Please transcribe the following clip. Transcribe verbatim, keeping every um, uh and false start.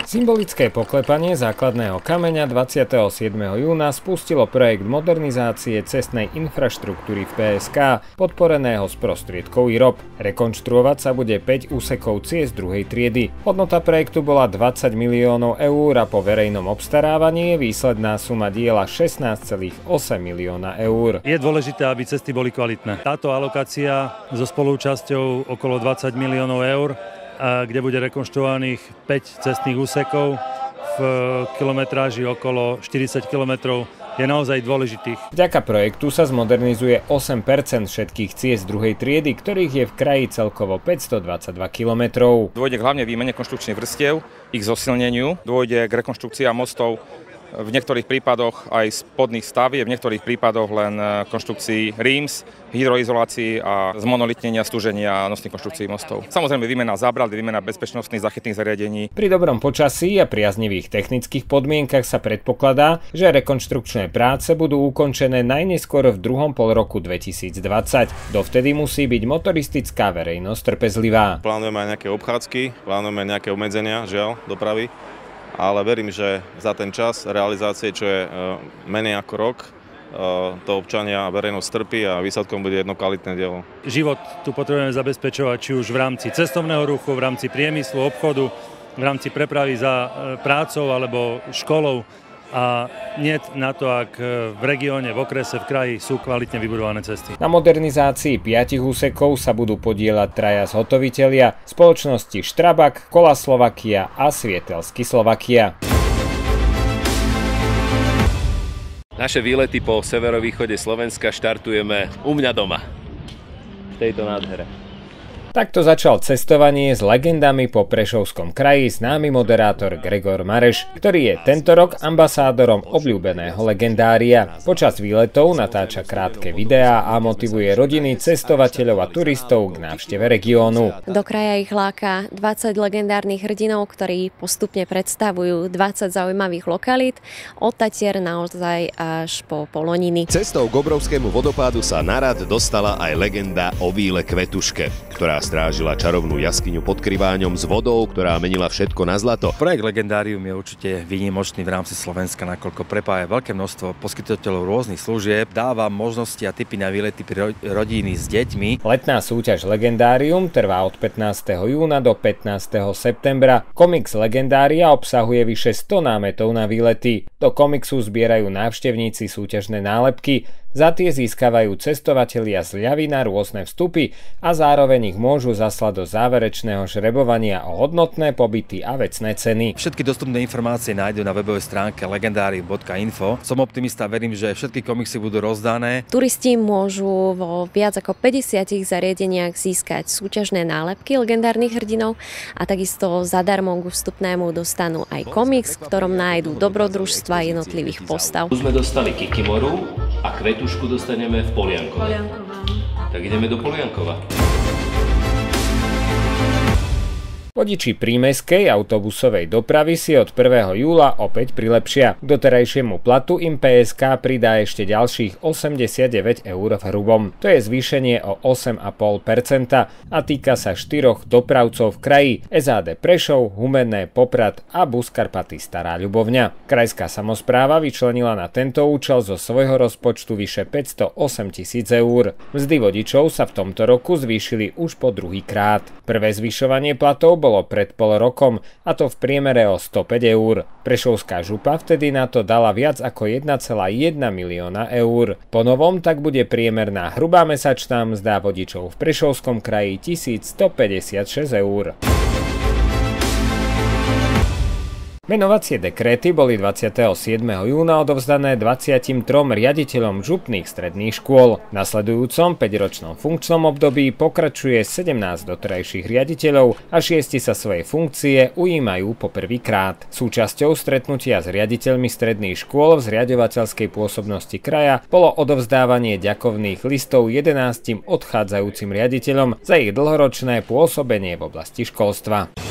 Symbolické poklepanie základného kameňa dvadsiateho siedmeho júna spustilo projekt modernizácie cestnej infraštruktúry v pé es ká, podporeného z prostriedkov í er ó pé. Rekonštruovať sa bude päť úsekov ciest druhej triedy. Hodnota projektu bola dvadsať miliónov eur a po verejnom obstarávaní je výsledná suma diela šestnásť celá osem milióna eur. Je dôležité, aby cesty boli kvalitné. Táto alokácia so spolúčasťou okolo dvadsať miliónov eur, kde bude rekonštruovaných päť cestných úsekov v kilometráži okolo štyridsať kilometrov, je naozaj dôležitých. Vďaka projektu sa zmodernizuje osem percent všetkých ciest druhej triedy, ktorých je v kraji celkovo päťstodvadsaťdva kilometrov. Dôjde k hlavne výmene konštrukčných vrstiev, ich zosilneniu, dôjde k rekonštrukcii mostov, v niektorých prípadoch aj spodných stavieb, v niektorých prípadoch len konštrukcií ríms, hydroizolácií a zmonolitnenia, stúženia nosných konštrukcií mostov. Samozrejme výmena zábrad, výmena bezpečnostných zachytných zariadení. Pri dobrom počasí a priaznivých technických podmienkach sa predpokladá, že rekonštrukčné práce budú ukončené najneskôr v druhom polroku dvetisícdvadsať. Dovtedy musí byť motoristická verejnosť trpezlivá. Plánujeme aj nejaké obchádzky, plánujeme nejaké obmedzenia, žiaľ, dopravy. Ale verím, že za ten čas realizácie, čo je menej ako rok, to občania a verejnosť trpí a výsledkom bude jedno kvalitné dielo. Život tu potrebujeme zabezpečovať či už v rámci cestovného ruchu, v rámci priemyslu, obchodu, v rámci prepravy za prácou alebo školou. A nie na to, ak v regióne, v okrese, v kraji sú kvalitne vybudované cesty. Na modernizácii piatich úsekov sa budú podieľať traja zhotovitelia, spoločnosti Štrabak, Kola Slovakia a Svietelsky Slovakia. Naše výlety po severovýchode Slovenska štartujeme u mňa doma, v tejto nádhere. Takto začal cestovanie s legendami po Prešovskom kraji známy moderátor Gregor Mareš, ktorý je tento rok ambasádorom obľúbeného legendária. Počas výletov natáča krátke videá a motivuje rodiny, cestovateľov a turistov k návšteve regiónu. Do kraja ich láka dvadsať legendárnych hrdinov, ktorí postupne predstavujú dvadsať zaujímavých lokalít, od Tatier naozaj až po Poloniny. Cestou k obrovskému vodopádu sa na rad dostala aj legenda o Víle Kvetuške, ktorá strážila čarovnú jaskyňu pod Kriváňom s vodou, ktorá menila všetko na zlato. Projekt Legendárium je určite výnimočný v rámci Slovenska, nakoľko prepája veľké množstvo poskytovateľov rôznych služieb, dáva možnosti a tipy na výlety pre rodiny s deťmi. Letná súťaž Legendárium trvá od pätnásteho júna do pätnásteho septembra. Komiks Legendária obsahuje vyše sto námetov na výlety. Do komiksu zbierajú návštevníci súťažné nálepky. Za tie získavajú cestovatelia zľavy na rôzne vstupy a zároveň ich môžu zaslať do záverečného žrebovania o hodnotné pobyty a vecné ceny. Všetky dostupné informácie nájdú na webovej stránke legendarium bodka info. Som optimista a verím, že všetky komiksy budú rozdané. Turisti môžu vo viac ako päťdesiatich zariadeniach získať súťažné nálepky legendárnych hrdinov a takisto zadarmo k vstupnému dostanú aj komiks, v ktorom nájdú dobrodružstva jednotlivých postav. Tu sme dostali Kikimoru a Kvetušku dostaneme v Poliankove. Poliankova. Tak ideme do Poliankova. Vodiči prímestskej autobusovej dopravy si od prvého júla opäť prilepšia. K doterajšiemu platu im pé es ká pridá ešte ďalších osemdesiatdeväť eur v hrubom. To je zvýšenie o osem celá päť percenta a týka sa štyroch dopravcov v kraji: es á dé Prešov, Humenné, Poprad a Bus Karpaty Stará Ľubovňa. Krajská samospráva vyčlenila na tento účel zo svojho rozpočtu vyše päťstoosem tisíc eur. Mzdy vodičov sa v tomto roku zvýšili už po druhý krát. Prvé zvyšovanie platov bolo pred pol rokom, a to v priemere o stopäť eur. Prešovská župa vtedy na to dala viac ako jeden celá jeden milióna eur. Po novom tak bude priemerná hrubá mesačná mzda vodičov v Prešovskom kraji tisícstopäťdesiatšesť eur. Menovacie dekréty boli dvadsiateho siedmeho júna odovzdané dvadsiatim trom riaditeľom župných stredných škôl. V nasledujúcom päťročnom funkčnom období pokračuje sedemnásť doterajších riaditeľov a šiesti sa svojej funkcie ujímajú po prvýkrát. Súčasťou stretnutia s riaditeľmi stredných škôl v zriaďovateľskej pôsobnosti kraja bolo odovzdávanie ďakovných listov jedenástim odchádzajúcim riaditeľom za ich dlhoročné pôsobenie v oblasti školstva.